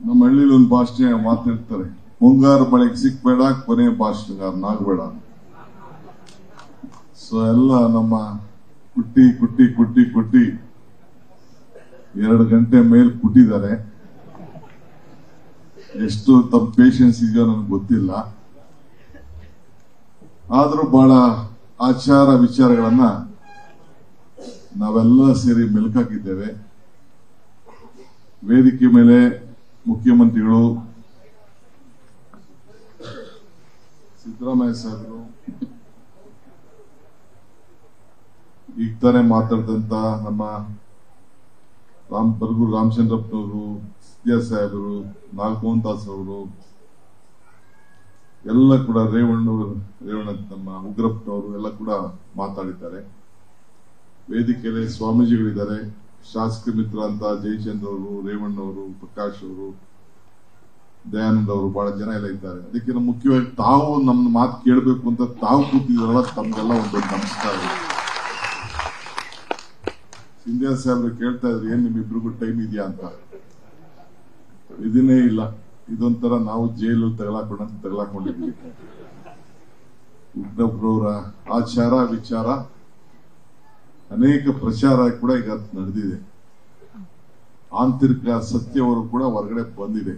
ನಮ್ಮ ಹಳ್ಳಿಲಿ ಒಂದು ಭಾಷೆ ಮಾತಾಡ್ತಾರೆ, ಮುಂಗಾರು ಮಳೆಗೆ ಸಿಕ್ಬೇಡ ಕೊನೆ ಭಾಷಣಗಾರನಾಗಬೇಡ. ಸೊ ಎಲ್ಲ ನಮ್ಮ ಕುಟ್ಟಿ ಕುಟ್ಟಿ ಕುಟ್ಟಿ ಕುಟ್ಟಿ 2 ಗಂಟೆ ಮೇಲೆ ಕುಟ್ಟಿದ್ದಾರೆ. ಎಷ್ಟು ತಮ್ಮ ಪೇಷನ್ಸ್ ಇದೆಯೋ ನನಗೆ ಗೊತ್ತಿಲ್ಲ. ಆದ್ರೂ ಬಹಳ ಆಚಾರ ವಿಚಾರಗಳನ್ನ ನಾವೆಲ್ಲ ಸೇರಿ ಮೆಲುಕಾಕಿದ್ದೇವೆ. ವೇದಿಕೆ ಮೇಲೆ ಮುಖ್ಯಮಂತ್ರಿಗಳು ಸಿದ್ದರಾಮಯ್ಯ ಸಾಹೇಬರು, ಈಗ ತಾನೇ ಮಾತಾಡಿದಂತ ನಮ್ಮ ಬರಗೂರು ರಾಮಚಂದ್ರಪ್ಪನವರು, ಸಿದ್ಯಾ ಸಾಹೇಬರು, ನಾಗಮೋಹನ್ ದಾಸ್ ಅವರು ಎಲ್ಲ ಕೂಡ ರೇವಣ್ಣ ನಮ್ಮ ಉಗ್ರಪ್ಪನವರು ಎಲ್ಲ ಕೂಡ ಮಾತಾಡಿದ್ದಾರೆ. ವೇದಿಕೆಯಲ್ಲಿ ಸ್ವಾಮೀಜಿಗಳಿದ್ದಾರೆ, ಶಾಸಕ ಮಿತ್ರ ಅಂತ ಜಯಚಂದ್ರ ಅವರು, ರೇವಣ್ಣ ಅವರು, ಪ್ರಕಾಶ್ ಅವರು, ದಯಾನಂದ ಅವರು, ಬಹಳ ಜನ ಎಲ್ಲ ಇದ್ದಾರೆ. ಅದಕ್ಕಿಂತ ಮುಖ್ಯವಾಗಿ ತಾವು ನಮ್ಮ ಮಾತು ಕೇಳಬೇಕು ಅಂತ ತಾವು ಕೂತಿದಾರಲ್ಲ, ತಮ್ಗೆಲ್ಲ ಒಂದು ನಮಸ್ಕಾರ. ಸಿಂಧ್ಯಾ ಸಾಹೇಬ್ರು ಕೇಳ್ತಾ ಇದ್ರು, ಏನ್ ನಿಮ್ಮಿಬ್ರಿಗೂ ಟೈಮ್ ಇದೆಯಾ ಅಂತ. ಇದನ್ನೇ ಇಲ್ಲ, ಇದೊಂಥರ ನಾವು ಜೈಲು ತಗಲಾಕೊಂಡಿದ್ವಿ. ಉಗ್ರಪ್ರವರ ಆಚಾರ ವಿಚಾರ ಅನೇಕ ಪ್ರಚಾರ ಕೂಡ ಈಗ ನಡೆದಿದೆ. ಆಂತರಿಕ ಸತ್ಯವರು ಕೂಡ ಹೊರಗಡೆ ಬಂದಿದೆ.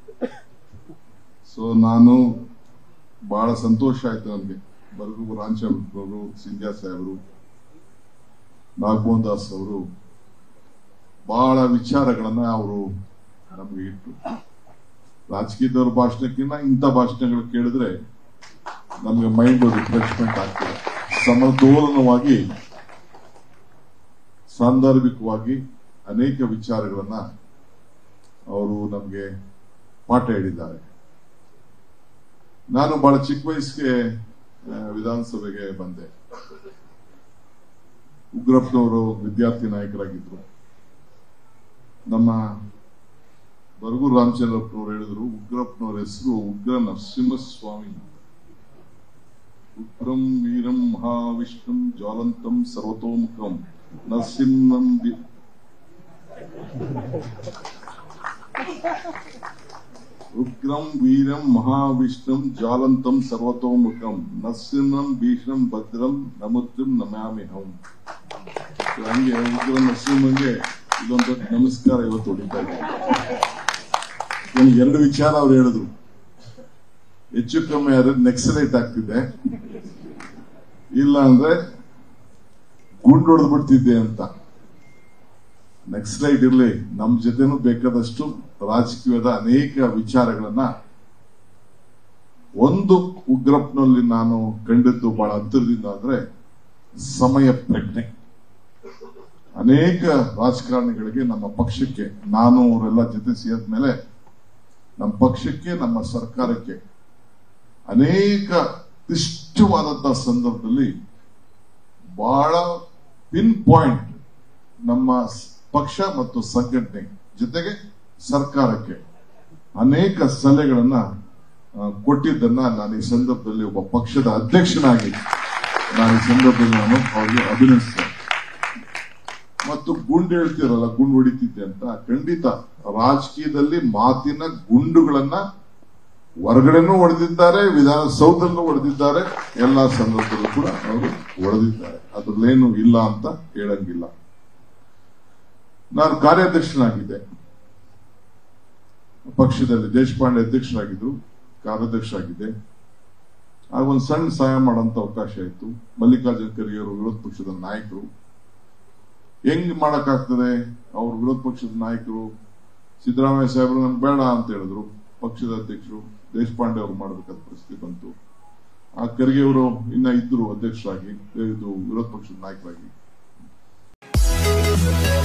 ಸೊ ನಾನು ಬಹಳ ಸಂತೋಷ ಆಯ್ತು ನನಗೆ. ಬರಗೂರು ರಾಮಚಂದ್ರಪ್ಪನವರು, ಸಿಂಧ್ಯಾ ಸಾಹೇಬರು, ನಾಗಮೋಹನ್ ದಾಸ್ ಅವರು ಬಹಳ ವಿಚಾರಗಳನ್ನ ಅವರು ನಮಗೆ ಇಟ್ಟು, ರಾಜಕೀಯದವ್ರ ಭಾಷಣಕ್ಕಿಂತ ಇಂಥ ಭಾಷಣಗಳು ಕೇಳಿದ್ರೆ ನಮಗೆ ಮೈಂಡ್ ರಿಫ್ರೆಶ್ಮೆಂಟ್ ಆಗ್ತದೆ. ಸಮತೋಲನವಾಗಿ ಸಾಂದರ್ಭಿಕವಾಗಿ ಅನೇಕ ವಿಚಾರಗಳನ್ನ ಅವರು ನಮಗೆ ಪಾಠ ಹೇಳಿದ್ದಾರೆ. ನಾನು ಬಹಳ ಚಿಕ್ಕ ವಯಸ್ಸಿಗೆ ವಿಧಾನಸಭೆಗೆ ಬಂದೆ. ಉಗ್ರಪ್ಪನವರು ವಿದ್ಯಾರ್ಥಿ ನಾಯಕರಾಗಿದ್ರು. ನಮ್ಮ ಬರಗೂರು ರಾಮಚಂದ್ರಪ್ಪನವರು ಹೇಳಿದ್ರು, ಉಗ್ರಪ್ಪನವರ ಹೆಸರು ಉಗ್ರ ನರಸಿಂಹಸ್ವಾಮಿ. ಉಗ್ರಂ ವೀರಂ ಮಹಾವಿಷ್ಣುಂ ಜ್ವಾಲಂತಂ ಸರ್ವತೋಮುಖಂ ನರಸಿಂಹಂ ಉಗ್ರಂ ವೀರಂ ಮಹಾವಿಷ್ಣುಂ ಜ್ವಾಲಂತಂ ಸರ್ವತೋಮುಖಂ ನರಸಿಂಹಂ ಭೀಷಣಂ ಭದ್ರಂ ನಮುದ್ರಂ ನಮಾಮಿಹಂ. ಹಂಗೆ ಉಗ್ರ ನರಸಿಂಹಂಗೆ ಇದೊಂದು ನಮಸ್ಕಾರ ಇವತ್ತು ಹೊಡಿತಾ ಇದ್ದಾರೆ. 2 ವಿಚಾರ ಅವ್ರು ಹೇಳಿದ್ರು. ಹೆಚ್ಚು ಕಮ್ಮಿ ಆದ್ರೆ ನೆಕ್ಸಲೈಟ್ ಆಗ್ತಿದೆ, ಇಲ್ಲ ಅಂದ್ರೆ ಗುಂಡು ಹೊಡೆದು ಬಿಡ್ತಿದ್ದೆ ಅಂತ. ನೆಕ್ಸಲೈಟ್ ಇರ್ಲಿ, ನಮ್ ಜೊತೆನೂ ಬೇಕಾದಷ್ಟು ರಾಜಕೀಯದ ಅನೇಕ ವಿಚಾರಗಳನ್ನ ಒಂದು ಉಗ್ರಪ್ಪನಲ್ಲಿ ನಾನು ಕಂಡಿದ್ದು ಬಹಳ ಅಂತರದಿಂದ ಅಂದ್ರೆ ಸಮಯ ಪ್ರಜ್ಞೆ. ಅನೇಕ ರಾಜಕಾರಣಿಗಳಿಗೆ, ನಮ್ಮ ಪಕ್ಷಕ್ಕೆ, ನಾನು ಅವರೆಲ್ಲ ಜೊತೆ ಸೇರಿದ ಮೇಲೆ ನಮ್ಮ ಪಕ್ಷಕ್ಕೆ, ನಮ್ಮ ಸರ್ಕಾರಕ್ಕೆ ಅನೇಕ ಕ್ಲಿಷ್ಟವಾದಂತಹ ಸಂದರ್ಭದಲ್ಲಿ ಬಹಳ ಪಿನ್ ಪಾಯಿಂಟ್ ನಮ್ಮ ಪಕ್ಷ ಮತ್ತು ಸಂಘಟನೆ ಜೊತೆಗೆ ಸರ್ಕಾರಕ್ಕೆ ಅನೇಕ ಸಲಹೆಗಳನ್ನ ಕೊಟ್ಟಿದ್ದನ್ನ ನಾನು ಈ ಸಂದರ್ಭದಲ್ಲಿ ಒಬ್ಬ ಪಕ್ಷದ ಅಧ್ಯಕ್ಷನಾಗಿ ನಾನು ಈ ಸಂದರ್ಭದಲ್ಲಿ ನಾನು ಅವರಿಗೆ ಅಭಿನಯಿಸ್ತೇನೆ. ಮತ್ತು ಗುಂಡು ಹೇಳ್ತಿರಲ್ಲ, ಗುಂಡು ಹೊಡಿತಿದ್ದೆ ಅಂತ, ಖಂಡಿತ ರಾಜಕೀಯದಲ್ಲಿ ಮಾತಿನ ಗುಂಡುಗಳನ್ನ ಹೊರಗಡೆನೂ ಹೊಡೆದಿದ್ದಾರೆ, ವಿಧಾನಸೌಧದಲ್ಲೂ ಹೊಡೆದಿದ್ದಾರೆ, ಎಲ್ಲಾ ಸಂದರ್ಭದಲ್ಲೂ ಕೂಡ ಅವರು ಹೊಡೆದಿದ್ದಾರೆ. ಅದ್ರಲ್ಲೇನು ಇಲ್ಲ ಅಂತ ಹೇಳಂಗಿಲ್ಲ. ನಾನು ಕಾರ್ಯಾಧ್ಯಕ್ಷನಾಗಿದ್ದೆ ಪಕ್ಷದಲ್ಲಿ. ದೇಶಪಾಂಡೆ ಅಧ್ಯಕ್ಷರಾಗಿದ್ರು, ಕಾರ್ಯಾಧ್ಯಕ್ಷರಾಗಿದ್ದೆ. ಆಗ ಒಂದು ಸಣ್ಣ ಸಹಾಯ ಮಾಡುವಂತ ಅವಕಾಶ ಆಯಿತು. ಮಲ್ಲಿಕಾರ್ಜುನ ಖರ್ಗೆ ಅವರು ವಿರೋಧ ಪಕ್ಷದ ನಾಯಕರು. ಹೆಂಗ್ ಮಾಡಕ್ಕಾಗ್ತದೆ? ಅವರು ವಿರೋಧ ಪಕ್ಷದ ನಾಯಕರು. ಸಿದ್ದರಾಮಯ್ಯ ಸಾಹೇಬರು ನನ್ಗೆ ಬೇಡ ಅಂತ ಹೇಳಿದ್ರು. ಪಕ್ಷದ ಅಧ್ಯಕ್ಷರು ದೇಶಪಾಂಡೆ ಅವರು ಮಾಡಬೇಕಾದ ಪರಿಸ್ಥಿತಿ ಬಂತು. ಆ ಖರ್ಗೆ ಅವರು ಇನ್ನ ಇದ್ರು ಅಧ್ಯಕ್ಷರಾಗಿ, ಇದು ವಿರೋಧ ಪಕ್ಷದ ನಾಯಕರಾಗಿ.